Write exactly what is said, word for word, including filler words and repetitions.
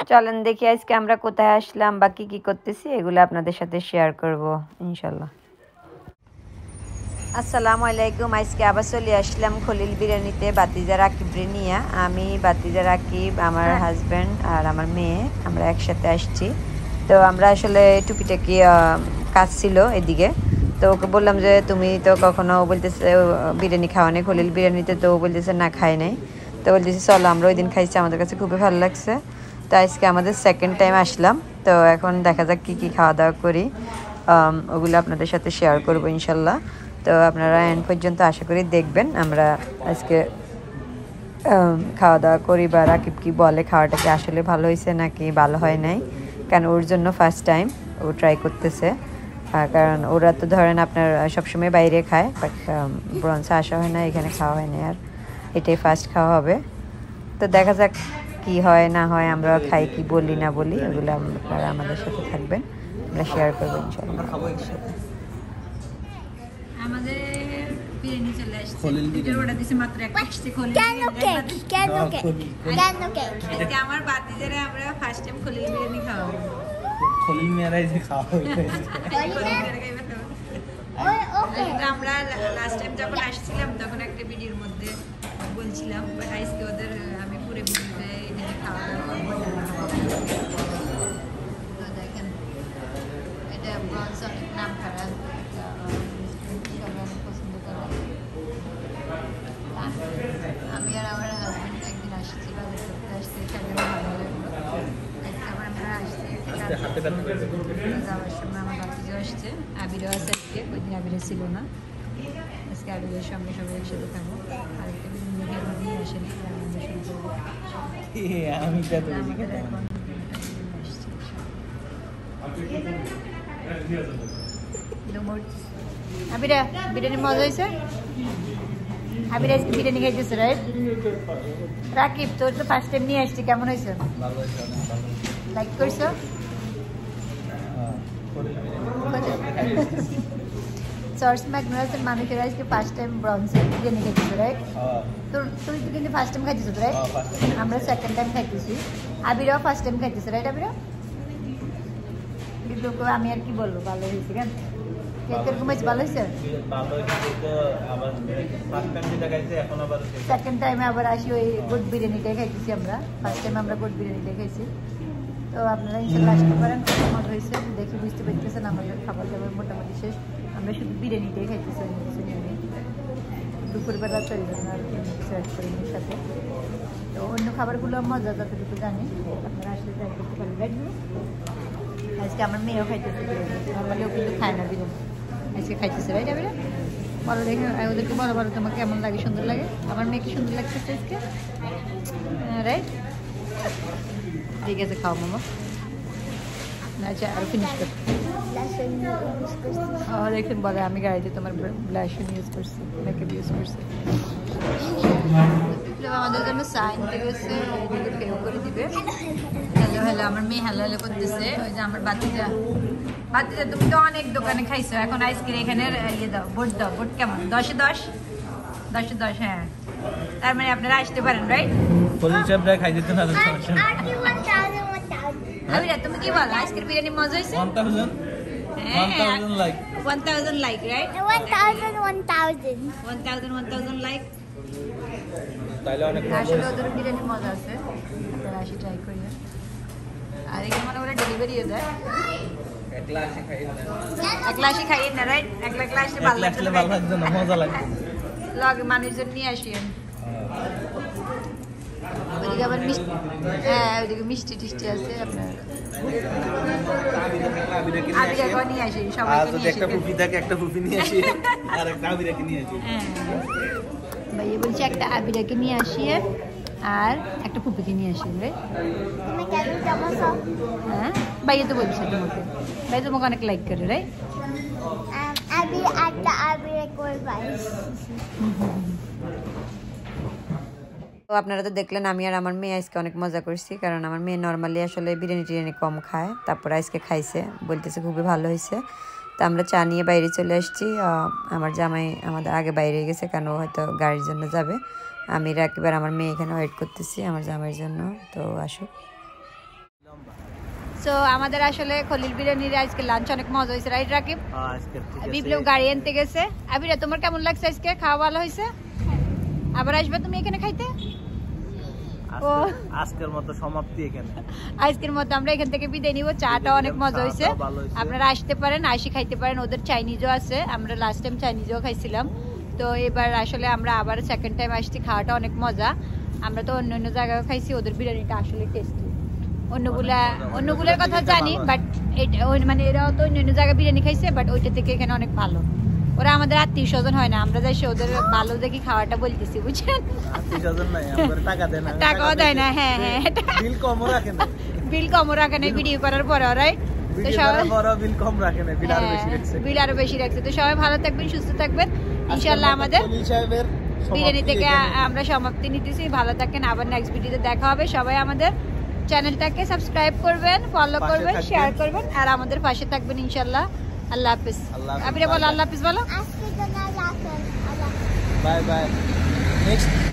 চলেন দেখি আজকে আমরা কোথায় আসলাম বা কি কি করতেছি এগুলো আপনাদের সাথে শেয়ার করব ইনশাল্লাহ। আসসালামু আলাইকুম। আজকে আবার চলে আসলাম খলিল বিরিয়ানিতে বাতিজা রাকিবরে নিয়ে। আমি বাতিজা রাকিব, আমার হাজব্যান্ড আর আমার মেয়ে আমরা একসাথে আসছি। তো আমরা আসলে টুকিটাকি কাজ ছিল এদিকে, তো ওকে বললাম যে তুমি তো কখনো বলতেছে বিরিয়ানি খাওয়া নেই খলিল বিরিয়ানিতে, তো ও বলতেছে না খাই নাই। তো বলতেছি চলো, আমরা ওই দিন খাইছি, আমাদের কাছে খুবই ভালো লাগছে। তো আজকে আমাদের সেকেন্ড টাইম আসলাম। তো এখন দেখা যাক কী কী খাওয়া দাওয়া করি, ওগুলো আপনাদের সাথে শেয়ার করবো ইনশাল্লাহ। তো আপনারা এন্ড পর্যন্ত আশা করি দেখবেন আমরা আজকে খাওয়া দাওয়া করি বা রাকিব কি বলে খাওয়াটা কি আসলে ভালো হয়েছে নাকি ভালো হয় নাই, কারণ ওর জন্য ফার্স্ট টাইম ও ট্রাই করতেছে। কারণ ওরা তো ধরেন আপনার সবসময় বাইরে খায়, বাট ব্রঞ্চে আসা হয় না, এখানে খাওয়া হয় না, আর এটাই ফার্স্ট খাওয়া হবে। তো দেখা যাক কি হয় না হয়, আমরা খাই কি বলি না বলি ওগুলো আপনারা আমাদের সাথে থাকবেন, আমরা শেয়ার করবো ইনশাআল্লাহ। আমাদের বিরিয়ানি চলে আসছে, দুটোর অর্ডার দিয়েছি মাত্র একটা আসছে খলিল। কেন কেক কেন কেক কেন কেক আজকে আমার বাতিজারে আমরা ফার্স্ট টাইম খলিল বিরিয়ানি খাওয়াবো। খলিল মেরাই যে খাওয়া হইছে ওকে। আমরা লাস্ট টাইম যখন আসছিলাম তখন একটা ভিডিওর মধ্যে বলছিলাম, বাট আজকে ওদের আমি পুরো ভিডিওতে এখানে খাওয়া দাওয়া করবো। তো দেখেন এটা ব্রঞ্চ অনেক নাম করা, আমি আর আমার হাজব্যান্ড একদিন আসছি বাজার করতে, আসছি খেলে ভালো লাগলো। আজকে আবার আমরা আসছি যাওয়ার সময় আমার বাতিজাও আসছে, আবিরও আছে আজকে, ওই দিন আবিরে ছিল না, আজকে আবিরের সঙ্গে সবাই একসাথে থাকবো। আরেকটা বিভিন্ন নিয়ে আসেনি আবিরা বিরিয়ানি মজা হয়েছে। আবির আজকে বিরিয়ানি খাইতেছে রাইট? রাকিব তোর তো ফার্স্ট টাইম নিয়ে আসছি, কেমন হয়েছে? লাইক করছো? চর্চ ম্যাকডোনাল্ডসের মানুষের আজকে ফার্স্ট টাইম ব্রঞ্চে বিরিয়ানি খাইতেছে রাইট? তোর তুই তো কিন্তু ফার্স্ট টাইম খাইতেছ রাইট? আমরা সেকেন্ড টাইম খাইতেছি, আবিরাও ফার্স্ট টাইম খাইতেছে রাইট? আবিরা আমি আর কি বলবো, ভালো হয়েছে কেন? সেকেন্ড টাইমে আবার আসি ওই গুড বিরিয়ানিটাই খাইতেছি আমরা, ফার্স্ট টাইম আমরা গুড বিরিয়ানিটাই খাইছি। তো আপনারা ইনশাল্লাহ আসতে পারেন, কত মজা হয়েছে দেখে বুঝতে পারতেছেন। আমাদের খাবার দাবার মোটামুটি শেষ, আমরা শুধু বিরিয়ানিটাই খাইতেছি, অন্য কিছু নিয়ে দুপুরবেলা চলে যাবেন আর কি সার্চ করেন এর সাথে। তো অন্য খাবারগুলো মজা যতটুকু জানি আপনারা আসলে ট্রাই করতে পারেন রাইট? আজকে আমার মেয়েও খাইতেছে বিরিয়ানি, নর্মালি ও কিন্তু খায় না বিরিয়ানি, আজকে খাইতেছে রাইট? আবিরা বলো দেখে ওদেরকে বলো, বলো তোমাকে কেমন লাগে, সুন্দর লাগে? আমার মেয়েকে সুন্দর লাগতেছে আজকে রাইট? ঠিক আছে খাও মামা। আচ্ছা আর ফিনিশ করতে দেখেন বলে আমি গাড়িতে তোমার ব্লাশন ইউজ করছি, মেকআপ ইউজ করছি। আমাদের জন্য সাইন গেছে, কেউ করে দিবে। হ্যালো হ্যালো আমার মেয়ে হ্যালো হ্যালো করতেছে। ওই যে আমার বাতিজা, বাতিজা তুমি তো অনেক দোকানে খাইছো, এখন আইসক্রিম এখানে ইয়ে দাও, ভোট দাও। ভোট কেমন? দশে দশ? দশে দশ হ্যাঁ। তার মানে আপনারা আসতে পারেন রাইট? আবিরা তুমি কি বলো, আইসক্রিম বিরিয়ানি মজা হয়েছে? one thousand like one thousand like right? one thousand one thousand one thousand one thousand like তাইলে অনেক আসলে ওদের বিরিয়ানি মজা আছে, আপনারা আসি ট্রাই করিয়ে। আর এখানে মানে ওরা ডেলিভারিও দেয়, একলা আসি খাই না, একলা আসি খাই না রাইট? একলা একলা আসলে ভালো লাগছে, ভালো লাগছে না, মজা লাগছে, লাগে মানুষজন নিয়ে আসি। ওইদিকে আবার মিষ্টি, হ্যাঁ ওইদিকে মিষ্টি টিষ্টি আছে আপনার। আবিরাকে নিয়ে আসি, সবাইকে নিয়ে আসি, একটা ফুফি থাকে একটা ফুফি নিয়ে আসি আর একটা আবিরাকে নিয়ে আসি। হ্যাঁ ভাইয়া বলছি একটা আবিরাকে নিয়ে আসি আর একটা ফুফিকে নিয়ে আসি রে। হ্যাঁ ভাইয়া তো বলছে তোমাকে, ভাই তোমাকে অনেক লাইক করে রাইট? আবির একটা আবিরা করবাই। তো আপনারা তো দেখলেন আমি আর আমার মেয়ে আজকে অনেক মজা করছি, কারণ আমার মেয়ে নর্মালি আসলে বিরিয়ানি টিরিয়ানি কম খায়, তারপর আজকে খাইছে, বলতেছে খুবই ভালো হয়েছে। তো আমরা চা নিয়ে বাইরে চলে আসছি। আমার জামাই আমাদের আগে বাইরে গেছে, কারণ ও হয়তো গাড়ির জন্য যাবে। আমি রাকিব আর আমার মেয়ে এখানে ওয়েট করতেছি আমার জামাইয়ের জন্য, তো আসুক। সো আমাদের আসলে খলিল বিরিয়ানির আজকে লাঞ্চ অনেক মজা হয়েছে, রাইট রাকিব? আজকে ঠিক আছে। বিপ্লব গাড়ি আনতে গেছে। আবিরা তোমার কেমন লাগছে আজকে? খাওয়া ভালো হয়েছে? আবার আসবে তুমি এখানে খাইতে? ও আজকের মতো সমাপ্তি এখানে। আজকের মতো আমরা এখান থেকে বিদায় নিব। চাটা অনেক মজা হয়েছে, আপনারা আসতে পারেন, আইসি খাইতে পারেন। ওদের চাইনিজও আছে, আমরা লাস্ট টাইম চাইনিজও খাইছিলাম। তো এবার আসলে আমরা আবার সেকেন্ড টাইম আসছি, খাওয়াটা অনেক মজা। আমরা তো অন্য অন্য জায়গায় খাইছি, ওদের বিরিয়ানিটা আসলে টেস্টি। অন্যগুলা অন্যগুলোর কথা জানি, বাট মানে এরাও তো অন্য অন্য জায়গায় বিরিয়ানি খাইছে, বাট ওইটা থেকে এখানে অনেক ভালো। ওরা আমাদের আত্মীয় স্বজন হয় না, আমরা যাই ওদের ভালো দেখি খাওয়াটা বলতেছি, বুঝছেন? টাকাও দেয় না। হ্যাঁ হ্যাঁ, বিল কমও রাখে না, বিল কমও রাখে না ভিডিও করার পরে ওরাই। তো সবাই বিল কম রাখে না, বিল আরো বেশি রাখছে, বিল আরো বেশি রাখছে। তো সবাই ভালো থাকবেন, সুস্থ থাকবেন ইনশাআল্লাহ। আমাদের বিরিয়ানি থেকে আমরা সমাপ্তি নিতেছি। ভালো থাকেন, আবার নেক্সট ভিডিওতে দেখা হবে। সবাই আমাদের চ্যানেলটাকে সাবস্ক্রাইব করবেন, ফলো করবেন, শেয়ার করবেন, আর আমাদের পাশে থাকবেন ইনশাআল্লাহ। আল্লাহ হাফেজ। আবিরা বলো আল্লাহ হাফেজ বলো। Bye bye. নেক্সট